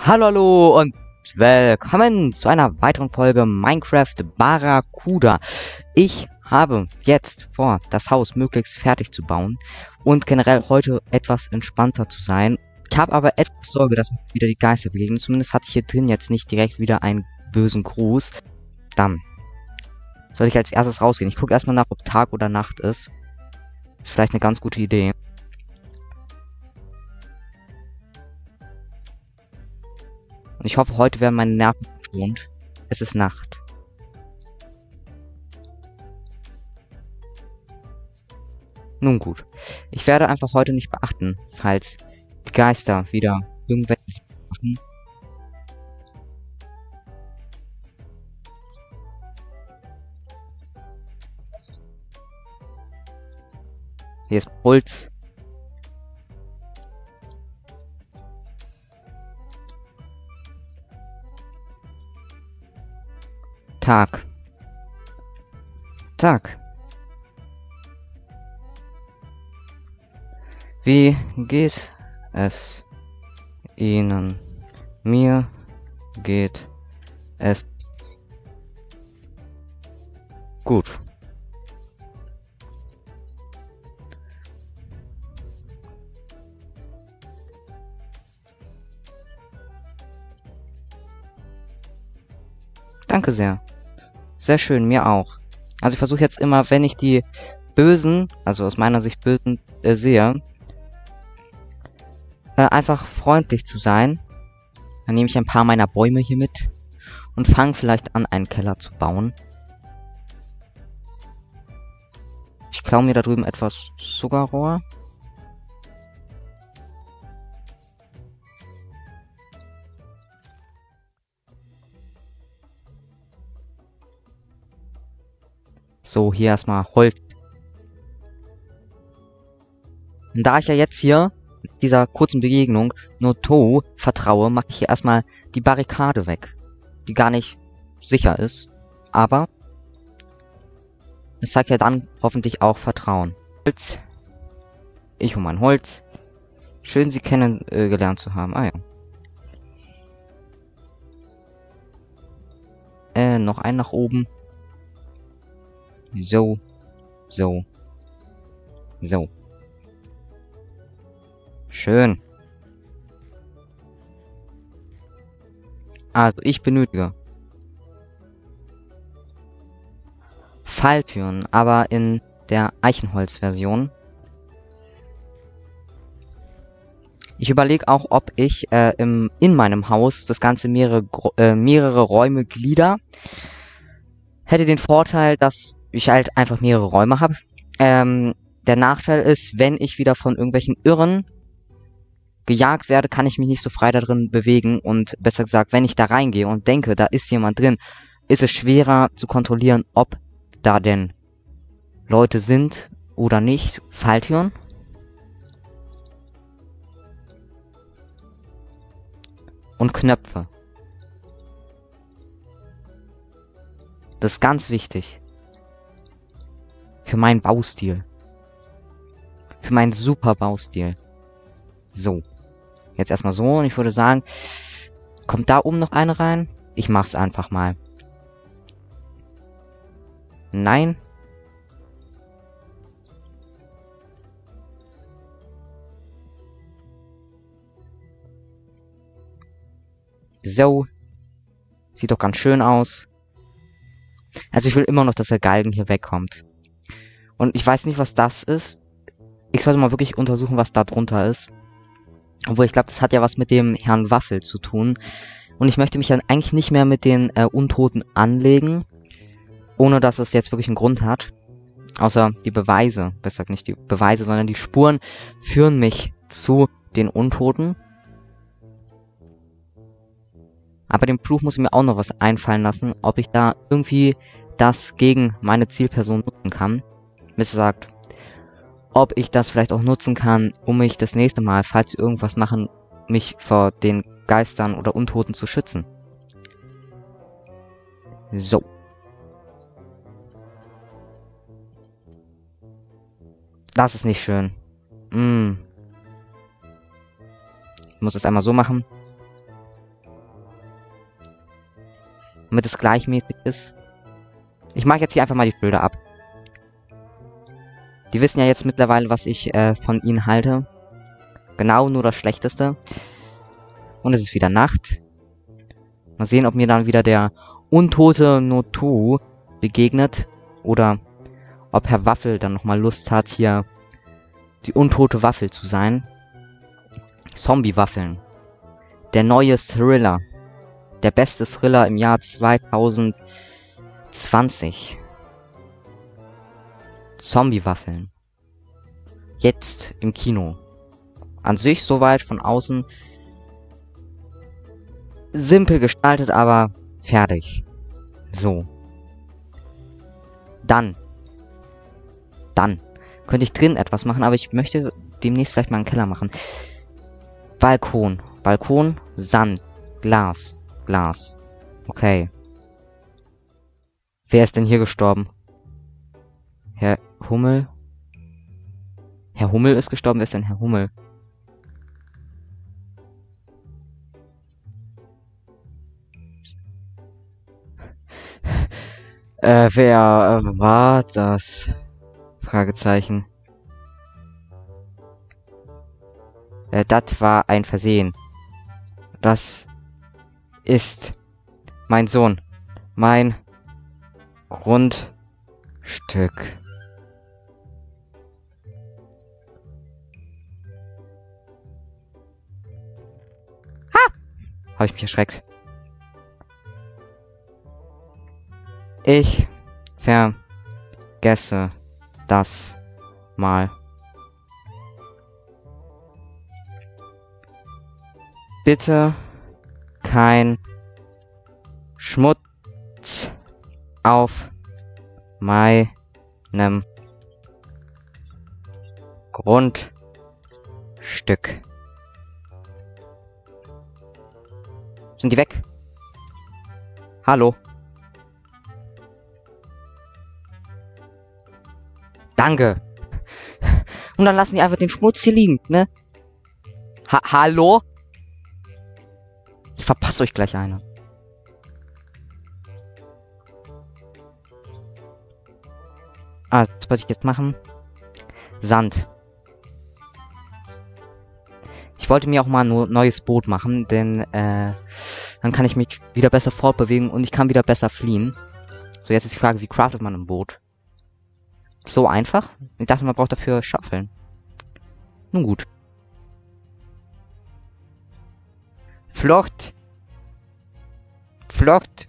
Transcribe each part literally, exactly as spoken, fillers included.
Hallo, hallo und willkommen zu einer weiteren Folge Minecraft Barracuda. Ich habe jetzt vor, das Haus möglichst fertig zu bauen und generell heute etwas entspannter zu sein. Ich habe aber etwas Sorge, dass mir wieder die Geister begegnen. Zumindest hatte ich hier drin jetzt nicht direkt wieder einen bösen Gruß. Dann soll ich als erstes rausgehen. Ich gucke erstmal nach, ob Tag oder Nacht ist. Ist vielleicht eine ganz gute Idee. Und ich hoffe, heute werden meine Nerven geschont. Es ist Nacht. Nun gut. Ich werde einfach heute nicht beachten, falls die Geister wieder irgendwelche machen. Hier ist Holz. Tag. Tag. Wie geht es Ihnen? Mir geht es gut. Danke sehr. Sehr schön, mir auch. Also ich versuche jetzt immer, wenn ich die Bösen, also aus meiner Sicht Bösen, äh, sehe, äh, einfach freundlich zu sein. Dann nehme ich ein paar meiner Bäume hier mit und fange vielleicht an, einen Keller zu bauen. Ich klaue mir da drüben etwas Zuckerrohr. So, hier erstmal Holz. Und da ich ja jetzt hier dieser kurzen Begegnung nur Tou vertraue, mache ich hier erstmal die Barrikade weg, die gar nicht sicher ist. Aber es zeigt ja dann hoffentlich auch Vertrauen. Holz. Ich hole mein Holz. Schön, Sie kennengelernt äh, zu haben. Ah ja. Äh, noch ein nach oben. So. So. So. Schön. Also, ich benötige Falltüren, aber in der Eichenholz-Version. Ich überlege auch, ob ich äh, im, in meinem Haus das Ganze mehrere, äh, mehrere Räume glieder. Hätte den Vorteil, dass ich halt einfach mehrere Räume habe. Ähm, der Nachteil ist, wenn ich wieder von irgendwelchen Irren gejagt werde, kann ich mich nicht so frei da drin bewegen. Und besser gesagt, wenn ich da reingehe und denke, da ist jemand drin, ist es schwerer zu kontrollieren, ob da denn Leute sind oder nicht. Falltüren. Und Knöpfe. Das ist ganz wichtig. Für meinen Baustil. Für meinen super Baustil. So. Jetzt erstmal so. Und ich würde sagen, kommt da oben noch eine rein? Ich mach's einfach mal. Nein. So. Sieht doch ganz schön aus. Also ich will immer noch, dass der Galgen hier wegkommt. Und ich weiß nicht, was das ist. Ich sollte mal wirklich untersuchen, was da drunter ist. Obwohl, ich glaube, das hat ja was mit dem Herrn Waffel zu tun. Und ich möchte mich dann eigentlich nicht mehr mit den äh, Untoten anlegen. Ohne, dass es jetzt wirklich einen Grund hat. Außer die Beweise. Besser nicht die Beweise, sondern die Spuren führen mich zu den Untoten. Aber dem Fluch muss ich mir auch noch was einfallen lassen, ob ich da irgendwie das gegen meine Zielperson nutzen kann. Besser gesagt, ob ich das vielleicht auch nutzen kann, um mich das nächste Mal, falls sie irgendwas machen, mich vor den Geistern oder Untoten zu schützen. So. Das ist nicht schön. Mm. Ich muss es einmal so machen. damit es gleichmäßig ist. Ich mache jetzt hier einfach mal die Bilder ab. Die wissen ja jetzt mittlerweile, was ich äh, von ihnen halte. Genau, nur das Schlechteste. Und es ist wieder Nacht. Mal sehen, ob mir dann wieder der untote Notu begegnet. Oder ob Herr Waffel dann nochmal Lust hat, hier die untote Waffel zu sein. Zombie-Waffeln. Der neue Thriller. Der beste Thriller im Jahr zweitausendzwanzig. Zombie-Waffeln. Jetzt im Kino. An sich soweit von außen simpel gestaltet, aber fertig. So. Dann. Dann. Könnte ich drin etwas machen, aber ich möchte demnächst vielleicht mal einen Keller machen. Balkon. Balkon, Sand, Glas, Glas. Okay. Wer ist denn hier gestorben? Herr Hummel? Herr Hummel ist gestorben. Wer ist denn Herr Hummel? Äh, wer äh, war das? Fragezeichen. Äh, das war ein Versehen. Das ist mein Sohn. Mein Grundstück. Ha! Habe ich mich erschreckt. Ich vergesse das mal. Bitte kein Schmutz auf meinem Grundstück. Sind die weg? Hallo? Danke. Und dann lassen die einfach den Schmutz hier liegen, ne? Ha Hallo? Ich verpasse euch gleich eine. Ah, das wollte ich jetzt machen. Sand. Ich wollte mir auch mal ein neues Boot machen, denn äh, dann kann ich mich wieder besser fortbewegen und ich kann wieder besser fliehen. So, jetzt ist die Frage, wie craftet man ein Boot? So einfach? Ich dachte, man braucht dafür Schaufeln. Nun gut. Flucht. Flucht.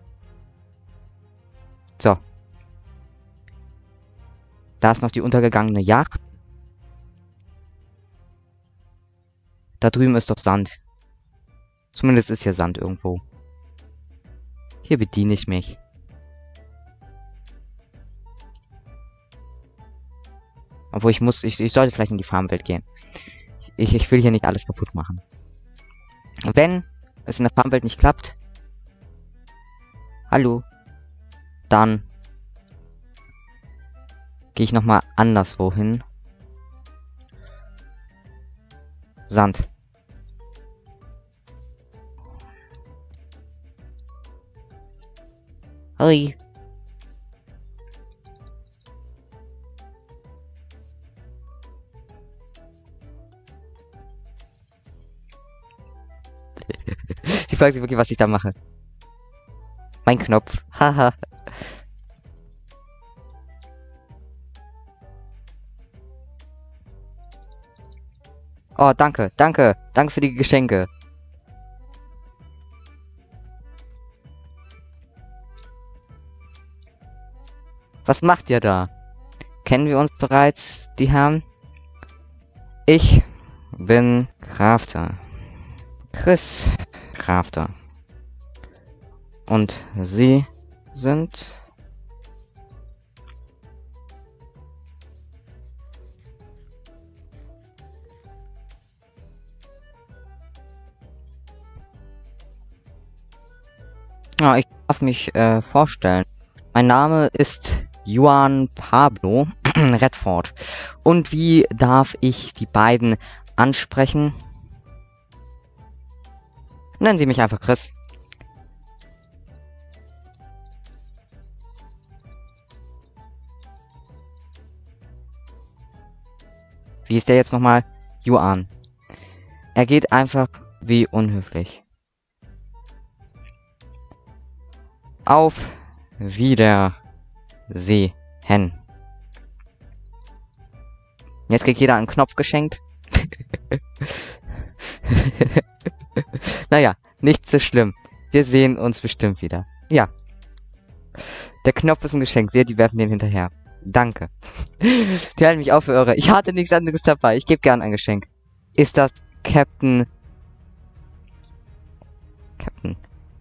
So. Da ist noch die untergegangene Yacht. Da drüben ist doch Sand. Zumindest ist hier Sand irgendwo. Hier bediene ich mich. Obwohl ich muss, ich, ich sollte vielleicht in die Farmwelt gehen. Ich, ich will hier nicht alles kaputt machen. Wenn es in der Farmwelt nicht klappt, hallo, dann gehe ich nochmal anderswo hin. Sand. Hi. Die fragt sich wirklich, was ich da mache. Mein Knopf. Haha. Oh, danke, danke. Danke für die Geschenke. Was macht ihr da? Kennen wir uns bereits, die Herren? Ich bin Crafter. Chris Crafter. Und Sie sind... Ja, ich darf mich äh, vorstellen. Mein Name ist Juan Pablo Redford. Und wie darf ich die beiden ansprechen? Nennen Sie mich einfach Chris. der jetzt nochmal Yuan. Er geht einfach wie unhöflich. Auf Wiedersehen. Jetzt kriegt jeder einen Knopf geschenkt. Naja, nicht so schlimm. Wir sehen uns bestimmt wieder. Ja. Der Knopf ist ein Geschenk. Wir, die werfen den hinterher. Danke. Die halten mich auf für irre. Ich hatte nichts anderes dabei. Ich gebe gern ein Geschenk. Ist das Captain... Captain...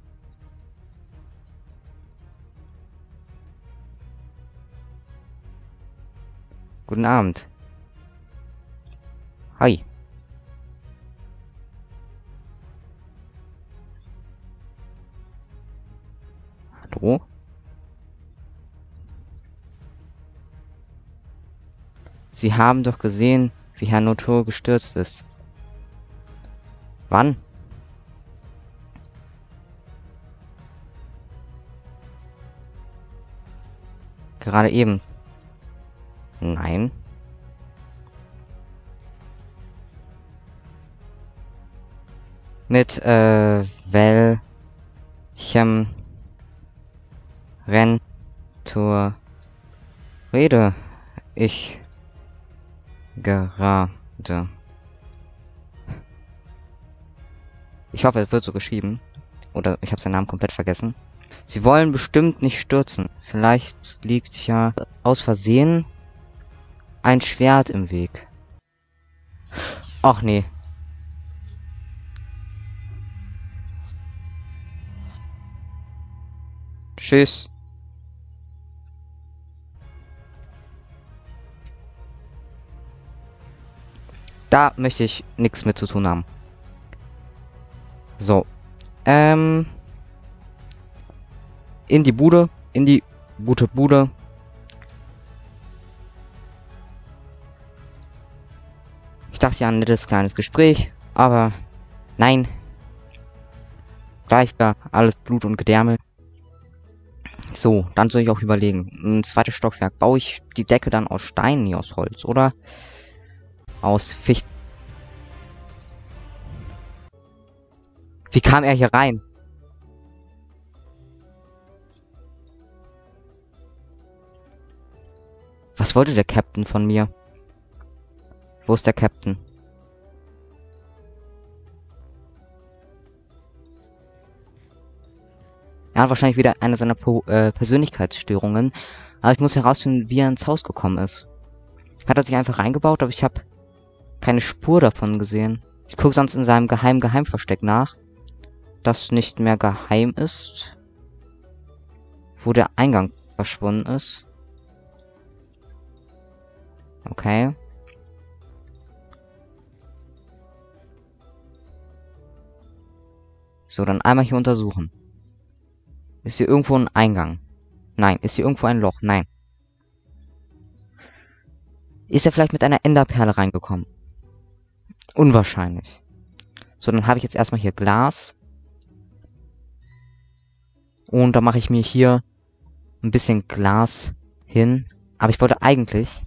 Guten Abend. Hi. Hallo? Sie haben doch gesehen, wie Herr Notor gestürzt ist. Wann? Gerade eben. Nein. Mit, äh, welchem Renntor rede ich gerade? Ich hoffe, es wird so geschrieben. Oder ich habe seinen Namen komplett vergessen. Sie wollen bestimmt nicht stürzen. Vielleicht liegt ja aus Versehen ein Schwert im Weg. Ach nee. Tschüss. Da möchte ich nichts mit zu tun haben. So. Ähm. In die Bude. In die gute Bude. Ich dachte ja, ein nettes kleines Gespräch. Aber nein. Gleich da alles Blut und Gedärme. So, dann soll ich auch überlegen. Ein zweites Stockwerk. Baue ich die Decke dann aus Stein, nie aus Holz, oder? Aus Fichten. Wie kam er hier rein? Was wollte der Captain von mir? Wo ist der Captain? Er hat wahrscheinlich wieder eine seiner po äh, Persönlichkeitsstörungen. Aber ich muss herausfinden, wie er ins Haus gekommen ist. Hat er sich einfach reingebaut, aber ich habe keine Spur davon gesehen. Ich gucke sonst in seinem geheimen Geheimversteck nach, das nicht mehr geheim ist, wo der Eingang verschwunden ist. Okay. So, dann einmal hier untersuchen. Ist hier irgendwo ein Eingang? Nein. Ist hier irgendwo ein Loch? Nein. Ist er vielleicht mit einer Enderperle reingekommen? Unwahrscheinlich. So, dann habe ich jetzt erstmal hier Glas. Und dann mache ich mir hier ein bisschen Glas hin. Aber ich wollte eigentlich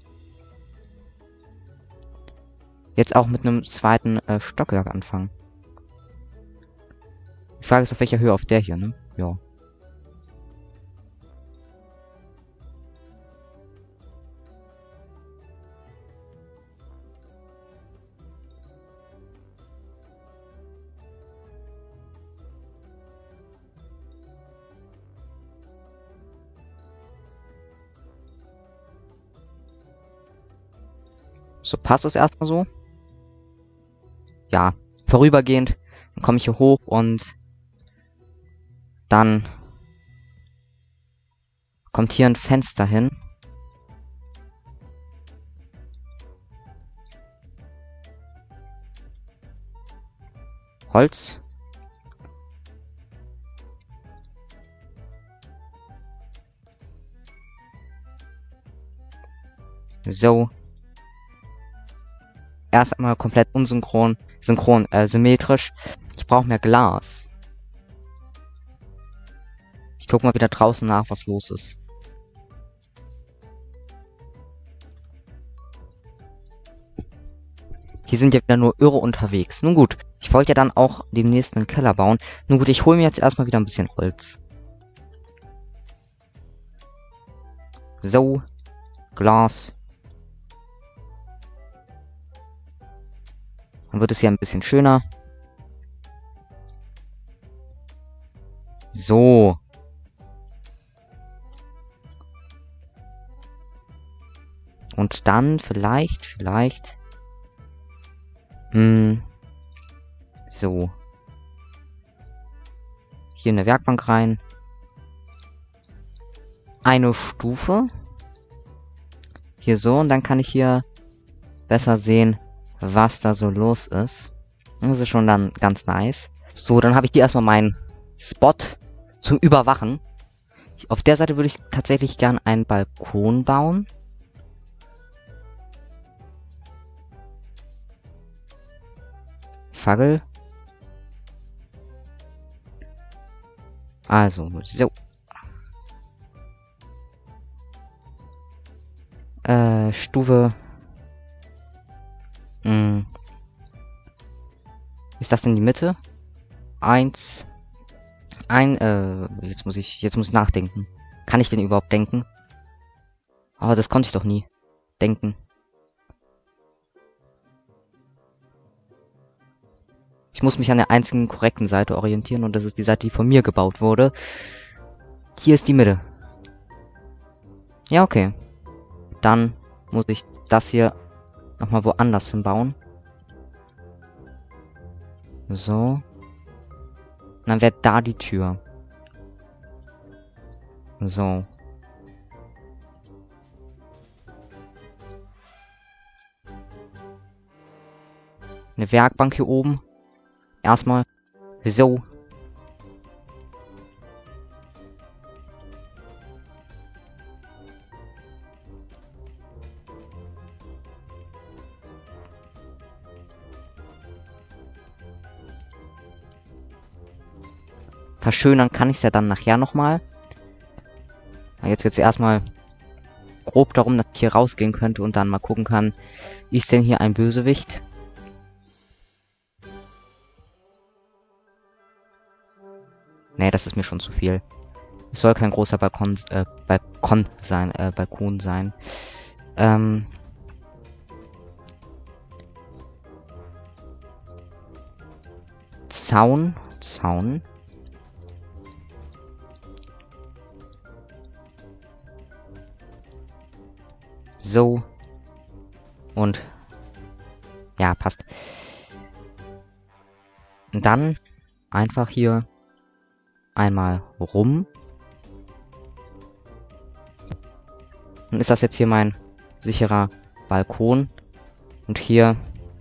jetzt auch mit einem zweiten äh, Stockwerk anfangen. Die Frage ist, auf welcher Höhe? Auf der hier, ne? Ja. So, passt es erstmal so? Ja, vorübergehend. Dann komme ich hier hoch und dann kommt hier ein Fenster hin. Holz. So. Erst einmal komplett unsynchron, synchron, äh, symmetrisch. Ich brauche mehr Glas. Ich guck mal wieder draußen nach, was los ist. Die sind ja wieder nur irre unterwegs. Nun gut, ich wollte ja dann auch demnächst einen Keller bauen. Nun gut, ich hole mir jetzt erstmal wieder ein bisschen Holz. So. Glas. Dann wird es hier ein bisschen schöner. So. Und dann vielleicht, vielleicht... Hm. So. Hier eine Werkbank rein. Eine Stufe. Hier so. Und dann kann ich hier besser sehen, was da so los ist. Das ist schon dann ganz nice. So, dann habe ich hier erstmal meinen Spot zum Überwachen. Auf der Seite würde ich tatsächlich gern einen Balkon bauen. Fackel. Also, so. Äh, Stufe. Hm. Ist das denn die Mitte? Eins. Ein, äh, jetzt muss ich, jetzt muss ich nachdenken. Kann ich denn überhaupt denken? Aber das konnte ich doch nie. Denken. Ich muss mich an der einzigen korrekten Seite orientieren und das ist die Seite, die von mir gebaut wurde. Hier ist die Mitte. Ja, okay. Dann muss ich das hier nochmal woanders hinbauen. So. Und dann wäre da die Tür. So. Eine Werkbank hier oben. Erstmal. So. Verschönern kann ich es ja dann nachher nochmal. Jetzt geht es erstmal grob darum, dass ich hier rausgehen könnte und dann mal gucken kann, ist denn hier ein Bösewicht? Nee, das ist mir schon zu viel. Es soll kein großer Balkon, äh, Balkon sein, äh, Balkon sein. Ähm... Zaun, Zaun. So. Und. Ja, passt. Und dann einfach hier einmal rum. Und ist das jetzt hier mein sicherer Balkon. Und hier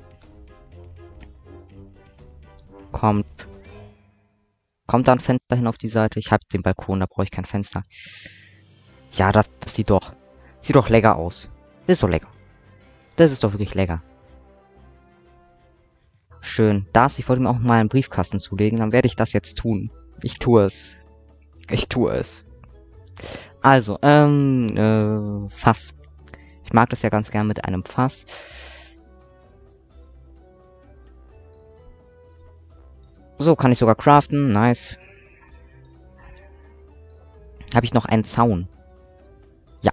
kommt kommt da ein Fenster hin auf die Seite. Ich habe den Balkon, da brauche ich kein Fenster. Ja, das, das sieht doch sieht doch lecker aus. Das ist doch lecker. Das ist doch wirklich lecker. Schön. Das, ich wollte mir auch mal einen Briefkasten zulegen. Dann werde ich das jetzt tun. Ich tue es. Ich tue es. Also, ähm, äh, Fass. Ich mag das ja ganz gern mit einem Fass. So, kann ich sogar craften. Nice. Habe ich noch einen Zaun? Ja.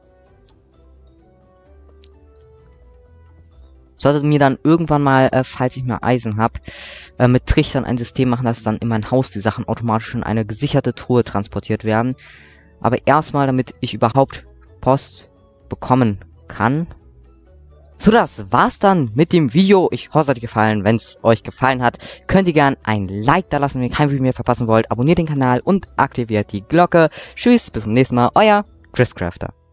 Sollte mir dann irgendwann mal, äh, falls ich mehr Eisen habe, äh, mit Trichtern ein System machen, dass dann in mein Haus die Sachen automatisch in eine gesicherte Truhe transportiert werden. Aber erstmal, damit ich überhaupt Post bekommen kann. So, das war's dann mit dem Video. Ich hoffe, es hat euch gefallen. Wenn es euch gefallen hat, könnt ihr gerne ein Like da lassen, wenn ihr kein Video mehr verpassen wollt. Abonniert den Kanal und aktiviert die Glocke. Tschüss, bis zum nächsten Mal. Euer Chris Crafter.